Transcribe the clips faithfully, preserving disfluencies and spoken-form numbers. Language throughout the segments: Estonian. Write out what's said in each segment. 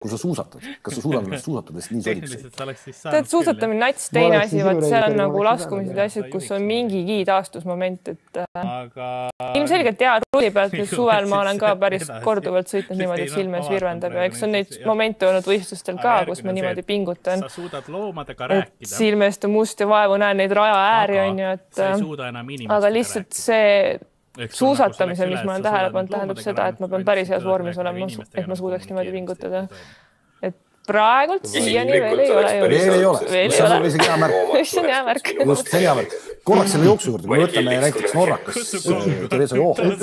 kui sa suusatad, kas sa suudad suusatada, sest nii soliks? Tead, suusatamine nats, teine asi, vaat seal on nagu laskumised asjad, kus on mingigi taastusmoment, et ilmselgelt jaa, ruuli pealt nüüd suvel ma olen ka päris korduvalt sõitnud niimoodi, et silmes virvendab ja eks on neid momente olnud võistlustel ka, kus ma niimoodi pingutan. Et silmest on must ja vaevu näen neid raja ääri on ju, et aga lihtsalt see suusatamisel, mis ma olen tähele pannud, tähendab seda, et ma pean päris heas vormis olema, et ma suudaks niimoodi pingutada. Et praegult siiani veel ei ole. Veel ei ole. See on isegi hea märk. See on hea märk. Just, see on hea märk. Korraks selle jooksu juurde, kui võtame näiteks Norrakas, Teresa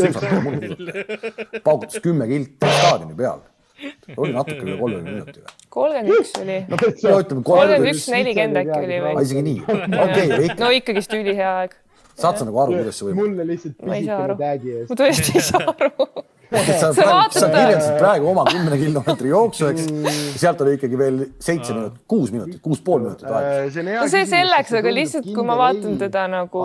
Joh, paukutas kümme kilti staadioni peal. Oli natuke üle kolmekümne minutiga. kolmkümmend üks oli. kolmkümmend üks nelikümmend äkki oli või? Isegi nii. Okay, no ikkagist üli hea aeg. Saad sa nagu aru, kuidas see võib? Mulle lihtsalt pisikene täägi eest. Ma tõesti ei saa aru. Sa kirjeldasid praegu oma kümne kilomeetri jooksu, eks? Sealt oli ikkagi veel seitse minutit, kuus minutit, kuus pool minutit aeg. No see selleks, aga lihtsalt kui ma vaatan teda nagu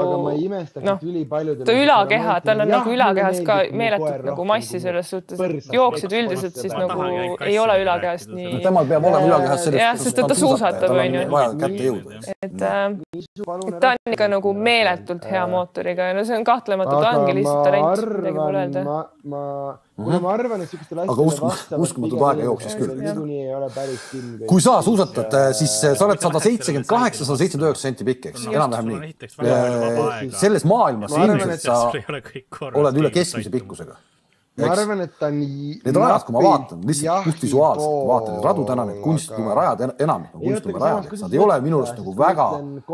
ta ülakeha, tal on nagu ülakehas ka meeletult nagu massi selles suhtes. Jooksed üldiselt siis nagu ei ole ülakehast nii... Temal peab olema ülakehas sellest... Jah, sest ta suusatab, on ju. Vaja kätte jõuda. Et ta on ikka nagu meeletult hea mootoriga ja no see on kahtlemata, ta ongi lihtsalt talent, midagi pole öelda. Ma Kuna ma arvan, et selliste aga uskumatud aega jooksis küll. Kui sa suusatad, siis sa oled sada seitsekümmend kaheksa, sada seitsekümmend üheksa senti pikk, eks? Enam-vähem nii. Selles maailmas ilmselt sa oled üle keskmise pikkusega. Ma arvan, et ta nii... Need rajad, kui ma vaatan, lihtsalt just visuaalselt, vaatan, et radu täna need kunstlume rajad, enamik on kunstlume rajad, eks nad ei ole minu arust nagu väga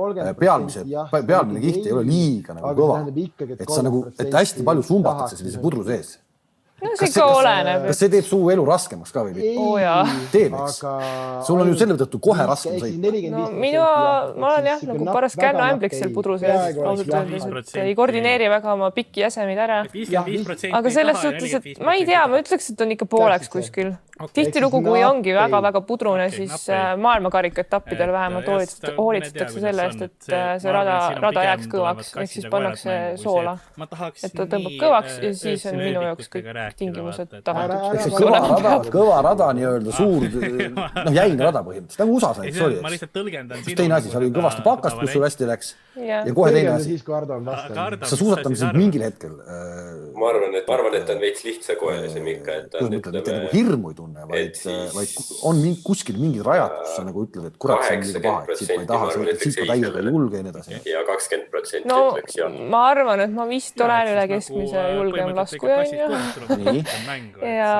pealmine kiht ei ole liiga nagu kõva. Et sa nagu, et hästi palju sumbatakse sellise pudru sees. No see ka oleneb. Kas see teeb suu elu raskemaks ka või? Oo jaa. Teeb, eks? Sul on ju selle tõttu kohe raskem sõita. No minu, ma olen jah, nagu paras kännaämbliks seal pudru sees. Et ei koordineeri väga oma pikki jäsemeid ära. Aga selles suhtes, et ma ei tea, ma ütleks, et on ikka pooleks kuskil. Tihtilugu, kui ongi väga-väga pudrune, siis maailmakarikatappidel vähemalt hoolitsetakse selle eest, et see rada jääks kõvaks. Ehk siis pannakse soola. Et ta tõmbab kõvaks ja siis on minu jaoks kõik tingimused tahetud. Kõva rada nii-öelda suur, noh jäine rada põhimõtteliselt. Nagu U S A-s näiteks oli. Siis teine asi, sa oli kõvasti pakast, kus sul hästi läks. Ja kohe teine asi. Sa suusatamiselt mingil hetkel. Ma arvan, et ta on veits lihtsakoelisem ikka. Mitte nagu hirmu ei tunne, vaid on kuskil mingid rajad, kus sa nagu ütled, et kurat, see on liiga paha, et siit ma ei taha sõita, siit ma täiega ei julge ja nii edasi. Ja kakskümmend protsenti no, ütleks jah. Ma arvan, et ma vist olen üle keskmise julgem laskuja on ju. Ja,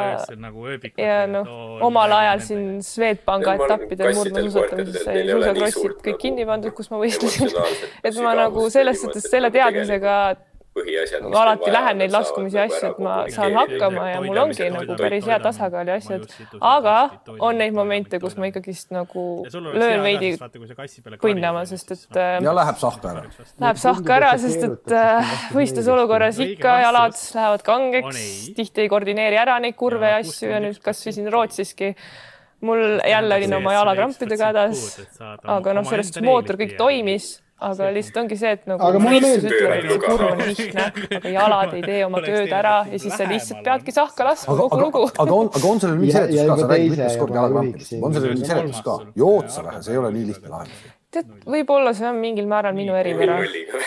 ja noh, omal ajal siin Swedbanka etappidel murdmasusatamises sai suusakrossid kõik kinni pandud, kus ma võistlesin. Et ma nagu selles suhtes selle teadmisega ma alati lähen neid laskumisi asju, et ma saan hakkama ja mul ongi nagu päris hea tasakaali asjad. Aga on neid momente, kus ma ikkagist nagu löön veidi põnnama, sest et... Ja läheb sahka ära. Läheb sahka ära, sest et võistlus olukorras ikka jalad lähevad kangeks, tihti ei koordineeri ära neid kurve ja asju ja nüüd kas või siin Rootsiski mul jälle olin oma jalakrampidega hädas, aga noh, sellest mootor kõik toimis. Aga lihtsalt ongi see, et nagu võistlus ütleb, et see kurv on lihtne, aga jalad ei tee oma tööd ära ja siis sa lihtsalt peadki sahka laskma kogu lugu. Aga on sellel mingi seletus ka, sa räägid mitmes kord jalakrampidest, on sellel mingi seletus ka? Jootsa vähe, see ei ole nii lihtne lahendus. Tead, võib-olla see on mingil määral minu eripära.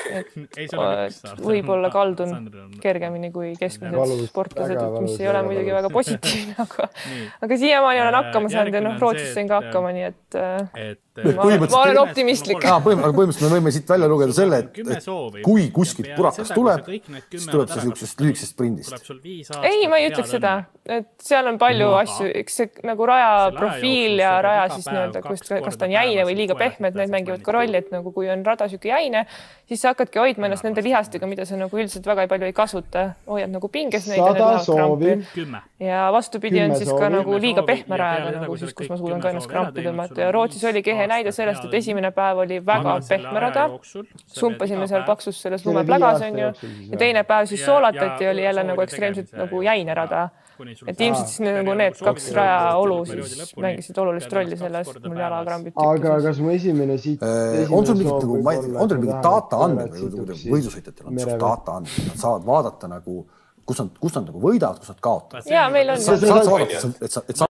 Võib-olla kaldun kergemini kui keskmised sportlased, mis ei ole muidugi väga positiivne, aga siiamaani olen hakkama saanud ja noh, Rootsis sain ka hakkama, nii et ma olen optimistlik. Põhimõtteliselt me võime siit välja lugeda selle, et kui kuskilt purakas tuleb, siis tuleb see sellisest lühikesest sprindist. Ei, ma ei ütleks seda, et seal on palju asju, eks see nagu raja profiil ja raja siis nii-öelda, kas ta on jäine või liiga pehme, et need mängivad ka rolli, et nagu kui on rada süke jäine, siis sa hakkadki hoidma ennast nende lihastega, mida sa nagu üldiselt väga palju ei kasuta. Hoiad nagu pinges neid ja need lähevad krampi. Ja vastupidi on siis ka nagu liiga pehme rajaga, nagu siis, kus ma suudan ka ennast krampi tõmmata. Ja Rootsis oli kehe näide sellest, et esimene päev oli väga pehme rada. Sumpasime seal paksus selles lumeplägas on ju. Ja teine päev siis soolatati oli jälle nagu ekstreemselt nagu jäine rada. Et ilmselt siis nagu need kaks raja olu siis mängisid olulist rolli selles, et mul jalakrambid tükkisid. Aga kas mu esimene siit... On sul mingid data andmed või võidusõitjatel on mis data andmed? Nad saavad vaadata nagu, kus nad nagu võidavad, kus nad kaotavad. Jaa, meil on... Saad sa vaadata, et sa